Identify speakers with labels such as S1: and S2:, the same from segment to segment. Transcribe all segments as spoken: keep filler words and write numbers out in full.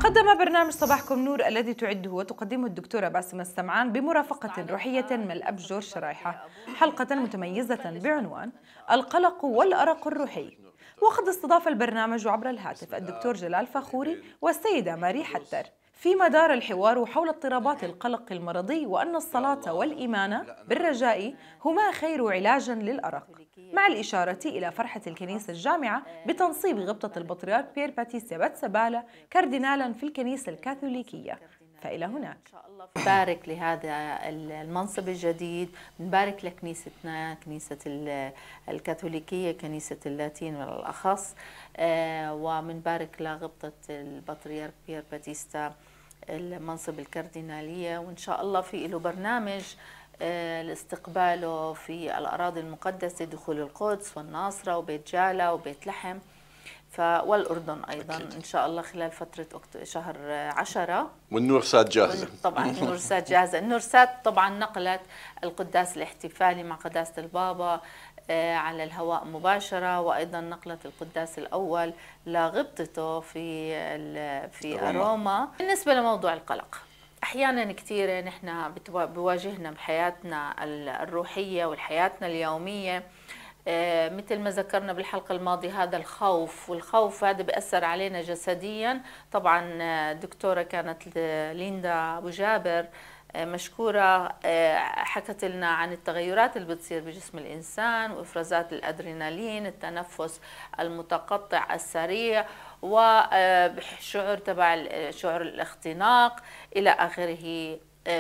S1: قدم برنامج صباحكم نور الذي تعده وتقدمه الدكتورة باسمة السمعان بمرافقة روحية من الأب جورج شرايحة حلقة متميزة بعنوان القلق والأرق الروحي. وقد استضاف البرنامج عبر الهاتف الدكتور جلال فخوري والسيدة ماري حتر، فيما دار الحوار حول اضطرابات القلق المرضي وأن الصلاة والإيمان بالرجاء هما خير علاج للأرق، مع الإشارة إلى فرحة الكنيسة الجامعة بتنصيب غبطة البطريرك بيير باتيستا باتسابالا كاردينالا في الكنيسة الكاثوليكية. فإلى هناك
S2: نبارك لهذا المنصب الجديد، نبارك لكنيستنا كنيسة الكاثوليكية، كنيسة اللاتين بالأخص، ومنبارك لغبطة البطريرك بيير باتيستا المنصب الكاردينالية، وإن شاء الله في له برنامج لاستقباله في الأراضي المقدسة، دخول القدس والناصرة وبيت جالا وبيت لحم والأردن أيضا أكيد. إن شاء الله خلال فترة شهر عشرة.
S3: والنورسات جاهزة
S2: طبعا النورسات جاهزة. النورسات طبعا نقلت القداس الاحتفالي مع قداسة البابا على الهواء مباشرة، وأيضا نقلت القداس الأول لغبطته في في روما. بالنسبة لموضوع القلق، أحيانا كثيرة نحن بواجهنا بحياتنا الروحية وحياتنا اليومية مثل ما ذكرنا بالحلقة الماضية هذا الخوف، والخوف هذا بيأثر علينا جسديا. طبعا دكتورة كانت ليندا أبو جابر مشكورة حكت لنا عن التغيرات اللي بتصير بجسم الإنسان وإفرازات الأدرينالين، التنفس المتقطع السريع، وشعور تبع شعور الاختناق إلى آخره.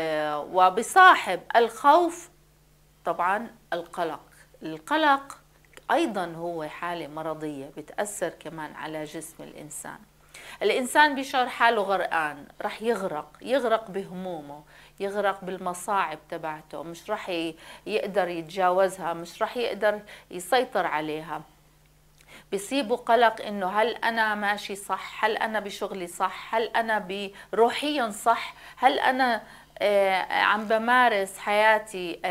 S2: وبصاحب الخوف طبعا القلق. القلق أيضا هو حالة مرضية بتأثر كمان على جسم الإنسان. الإنسان بيشعر حاله غرقان، رح يغرق يغرق بهمومه، يغرق بالمصاعب تبعته، مش رح يقدر يتجاوزها، مش رح يقدر يسيطر عليها. بيصيبه قلق إنه هل أنا ماشي صح، هل أنا بشغلي صح، هل أنا بروحيا صح، هل أنا عم بمارس حياتي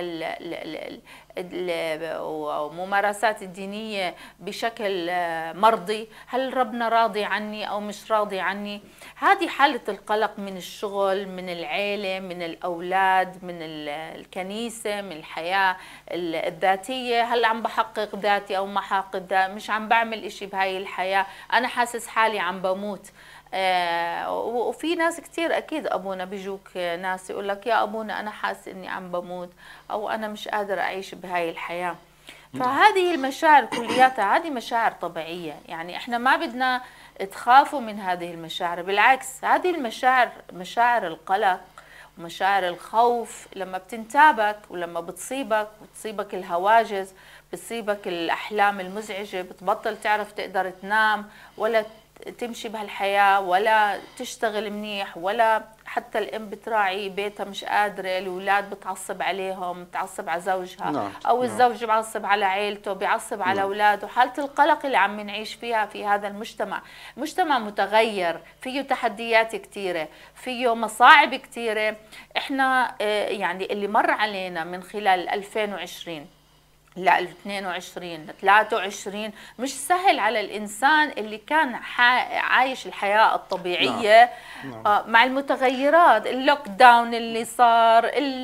S2: وممارسات الدينية بشكل مرضي، هل ربنا راضي عني أو مش راضي عني. هذه حالة القلق من الشغل، من العيلة، من الأولاد، من الكنيسة، من الحياة الذاتية. هل عم بحقق ذاتي أو ما حقق ذاتي، مش عم بعمل إشي بهاي الحياة، أنا حاسس حالي عم بموت. آه وفي ناس كتير أكيد أبونا بيجوك ناس يقول لك يا أبونا أنا حاسس إني عم بموت، أو أنا مش قادر أعيش بهاي الحياة. فهذه المشاعر كلياتها هذه مشاعر طبيعية، يعني إحنا ما بدنا تخافوا من هذه المشاعر، بالعكس هذه المشاعر مشاعر القلق ومشاعر الخوف لما بتنتابك ولما بتصيبك وتصيبك الهواجس، بتصيبك الأحلام المزعجة، بتبطل تعرف تقدر تنام ولا تمشي بهالحياة ولا تشتغل منيح، ولا حتى الأم بتراعي بيتها مش قادرة، الأولاد بتعصب عليهم، بتعصب على زوجها، نعم. أو الزوج بعصب على عيلته، بيعصب على أولاده. حالة القلق اللي عم نعيش فيها في هذا المجتمع، مجتمع متغير فيه تحديات كتيرة، فيه مصاعب كتيرة. إحنا يعني اللي مر علينا من خلال ألفين وعشرين ل اثنين وعشرين ل ثلاثة وعشرين مش سهل على الإنسان اللي كان عايش الحياة الطبيعية. نعم. نعم. مع المتغيرات، اللوك داون اللي صار،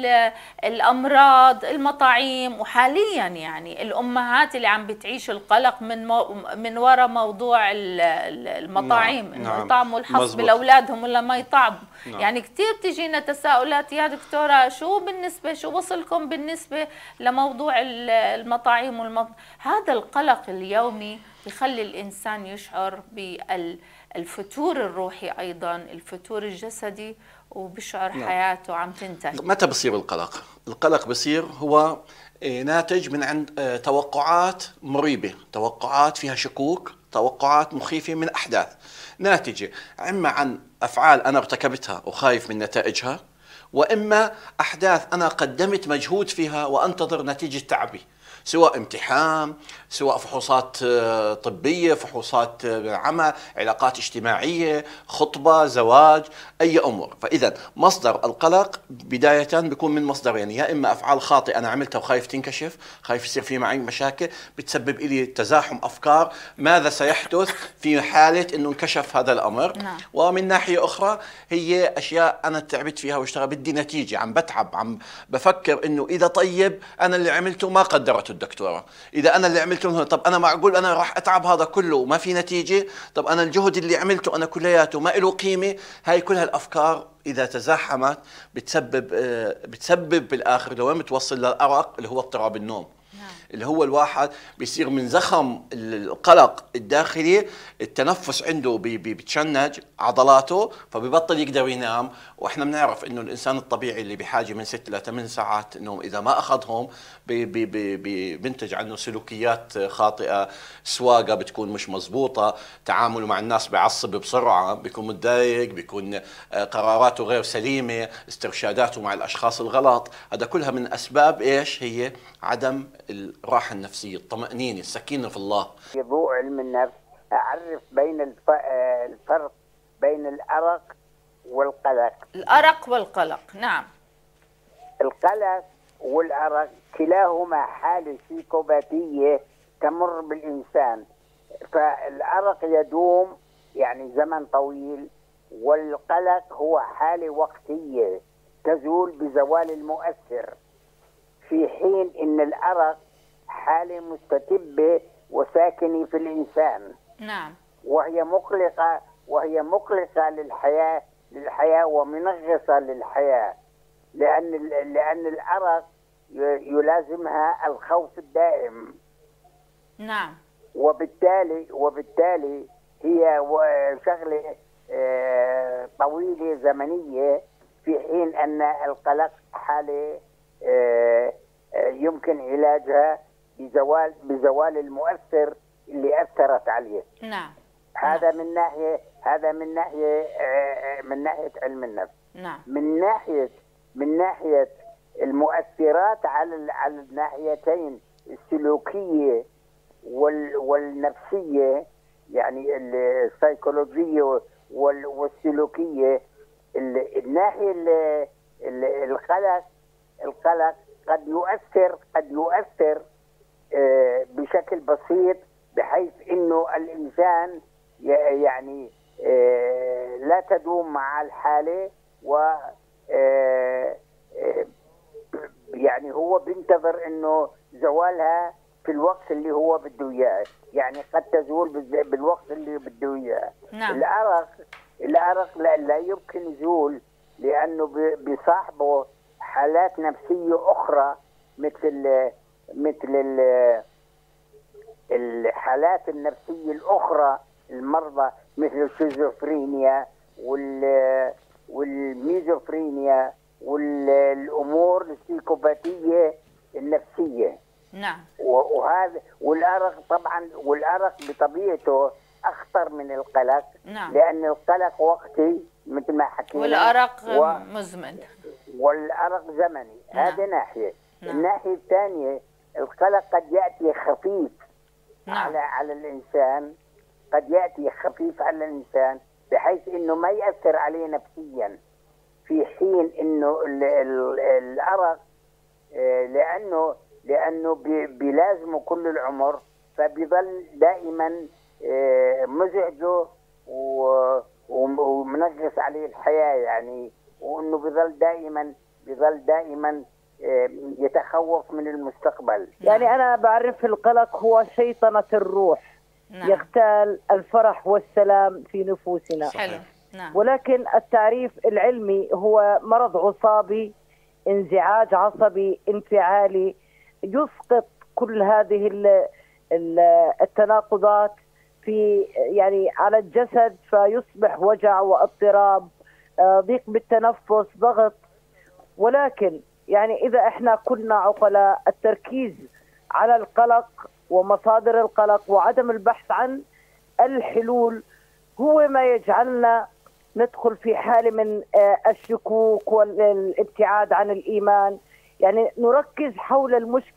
S2: الأمراض، المطاعيم، وحاليا يعني الأمهات اللي عم بتعيش القلق من مو من وراء موضوع المطاعيم. نعم. إنه يطعموا الحصب لأولادهم ولا ما يطعموا. نعم. يعني كتير بتجينا تساؤلات يا دكتورة شو بالنسبة شو وصلكم بالنسبة لموضوع المطاعيم والمط... هذا القلق اليومي يخلي الإنسان يشعر بالفتور الروحي، أيضا الفتور الجسدي، وبشعر نعم. حياته عم تنتهي.
S3: متى بصير القلق؟ القلق بصير هو ناتج من عند توقعات مريبة، توقعات فيها شكوك، توقعات مخيفة من أحداث ناتجة إما عن أفعال أنا ارتكبتها وخايف من نتائجها، وإما أحداث أنا قدمت مجهود فيها وأنتظر نتيجة تعبي. سواء امتحان، سواء فحوصات طبية، فحوصات عمل، علاقات اجتماعية، خطبة، زواج، أي أمور. فإذا مصدر القلق بداية بيكون من مصدرين، يا إما أفعال خاطئة أنا عملتها وخايف تنكشف، خايف يصير في معي مشاكل بتسبب لي تزاحم أفكار ماذا سيحدث في حالة أنه انكشف هذا الأمر.
S2: نعم.
S3: ومن ناحية أخرى هي أشياء أنا تعبت فيها واشتغل بدي نتيجة، عم بتعب، عم بفكر أنه إذا طيب أنا اللي عملته ما قدرته الدكتورة، إذا أنا اللي عملته طب أنا معقول أنا راح أتعب هذا كله وما في نتيجة، طب أنا الجهد اللي عملته أنا كلياته ما له قيمة. هاي كلها الأفكار إذا تزاحمت بتسبب بتسبب بالآخر لوين بتوصل للأرق اللي هو اضطراب النوم. اللي هو الواحد بيصير من زخم القلق الداخلي التنفس عنده بتشنج عضلاته فبيبطل يقدر ينام. واحنا بنعرف انه الانسان الطبيعي اللي بحاجه من ست الى ثمان ساعات نوم اذا ما اخذهم بي بي بي بينتج عنه سلوكيات خاطئه، سواقه بتكون مش مزبوطه، تعامله مع الناس بيعصب بسرعه، بيكون متضايق، بيكون قراراته غير سليمه، استرشاداته مع الاشخاص الغلط. هذا كلها من اسباب ايش؟ هي عدم الراحه النفسيه، الطمانينه، السكينه في الله.
S4: في ضوء علم النفس اعرف بين الفرق بين الارق والقلق.
S2: الارق والقلق، نعم.
S4: القلق والارق كلاهما حاله سيكوباتيه تمر بالانسان، فالارق يدوم يعني زمن طويل، والقلق هو حاله وقتيه تزول بزوال المؤثر، في حين ان الارق حاله مستتبه وساكنه في الانسان.
S2: نعم.
S4: وهي مقلقه وهي مقلقه للحياه للحياه ومنغصه للحياه، لان لان الارق يلازمها الخوف الدائم.
S2: نعم.
S4: وبالتالي وبالتالي هي شغله طويله زمنيه، في حين ان القلق حاله يمكن علاجها بزوال بزوال المؤثر اللي اثرت عليه.
S2: نعم.
S4: هذا
S2: نعم.
S4: من ناحيه هذا من ناحيه من ناحيه علم النفس.
S2: نعم.
S4: من ناحيه من ناحيه المؤثرات على على الناحيتين السلوكيه والنفسيه، يعني السيكولوجيه والسلوكيه. الناحيه القلق القلق قد يؤثر قد يؤثر بشكل بسيط، بحيث انه الانسان يعني لا تدوم مع الحاله، و يعني هو بينتظر انه زوالها في الوقت اللي هو بده اياه، يعني قد تزول بالوقت اللي بده اياه.
S2: نعم.
S4: الارق الارق لا, لا يمكن يزول، لانه بصاحبه حالات نفسيه اخرى، مثل مثل الحالات النفسيه الاخرى المرضى، مثل الشيزوفرينيا والميزوفرينيا والامور السيكوباتيه النفسيه.
S2: نعم.
S4: وهذا والارق طبعا والارق بطبيعته اخطر من القلق.
S2: نعم.
S4: لان القلق وقتي مثل ما حكينا،
S2: والارق
S4: و...
S2: مزمن،
S4: والارق زمني.
S2: نعم.
S4: هذه ناحيه.
S2: نعم.
S4: الناحيه الثانيه القلق قد ياتي خفيف.
S2: نعم.
S4: على على الانسان، قد ياتي خفيف على الانسان بحيث انه ما ياثر عليه نفسيا، في حين انه الارق لانه لانه بيلازمه كل العمر، فبيظل دائما مزعجه ومنغص عليه الحياه، يعني وانه بيظل دائما بيظل دائما يتخوف من المستقبل.
S5: يعني انا بعرف القلق هو شيطنة الروح. نعم. يغتال الفرح والسلام في نفوسنا.
S2: حلو. نعم.
S5: ولكن التعريف العلمي هو مرض عصابي، انزعاج عصبي انفعالي يسقط كل هذه التناقضات في يعني على الجسد، فيصبح وجع واضطراب، ضيق بالتنفس، ضغط. ولكن يعني إذا احنا كنا عقلاء، التركيز على القلق ومصادر القلق وعدم البحث عن الحلول هو ما يجعلنا ندخل في حالة من الشكوك والابتعاد عن الإيمان. يعني نركز حول المشكلة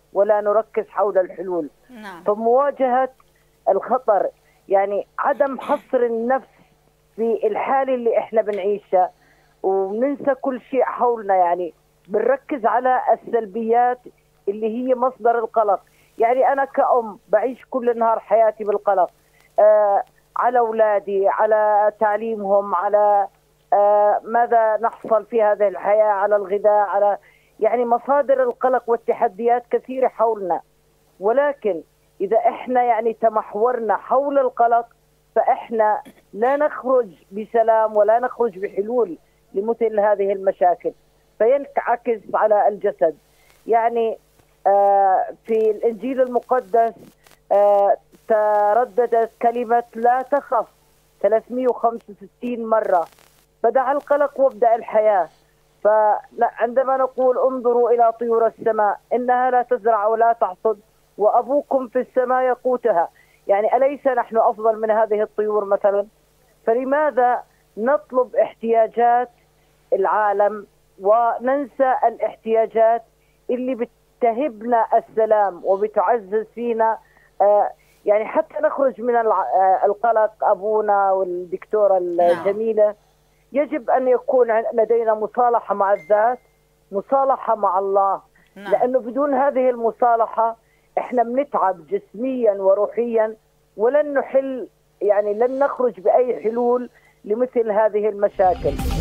S5: ولا نركز حول الحلول.
S2: نعم.
S5: فمواجهة الخطر يعني عدم حصر النفس في الحالة اللي احنا بنعيشها وننسى كل شيء حولنا، يعني بنركز على السلبيات اللي هي مصدر القلق. يعني أنا كأم بعيش كل نهار حياتي بالقلق آه على أولادي، على تعليمهم، على آه ماذا نحصل في هذه الحياة، على الغذاء، على يعني مصادر القلق والتحديات كثيرة حولنا. ولكن إذا إحنا يعني تمحورنا حول القلق فإحنا لا نخرج بسلام ولا نخرج بحلول لمثل هذه المشاكل، فينعكس على الجسد. يعني آه في الإنجيل المقدس آه ترددت كلمة لا تخف ثلاثمئة وخمسة وستين مرة، بدع القلق وابدأ الحياة. فعندما نقول انظروا إلى طيور السماء إنها لا تزرع ولا تحصد وأبوكم في السماء يقوتها، يعني أليس نحن أفضل من هذه الطيور مثلا؟ فلماذا نطلب احتياجات العالم وننسى الاحتياجات اللي بتهبنا السلام وبتعزز فينا آه يعني حتى نخرج من القلق. أبونا والدكتورة الجميلة يجب أن يكون لدينا مصالحة مع الذات، مصالحة مع الله. نعم. لأنه بدون هذه المصالحة إحنا بنتعب جسميا وروحيا ولن نحل، يعني لن نخرج بأي حلول لمثل هذه المشاكل.